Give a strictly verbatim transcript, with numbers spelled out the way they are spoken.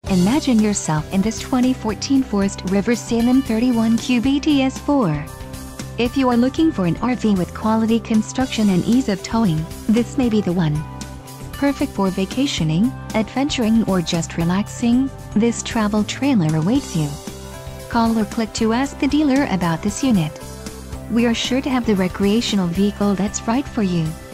Imagine yourself in this twenty fourteen Forest River Salem thirty-one Q B T S four. If you are looking for an R V with quality construction and ease of towing, this may be the one. Perfect for vacationing, adventuring, or just relaxing, this travel trailer awaits you. Call or click to ask the dealer about this unit. We are sure to have the recreational vehicle that's right for you.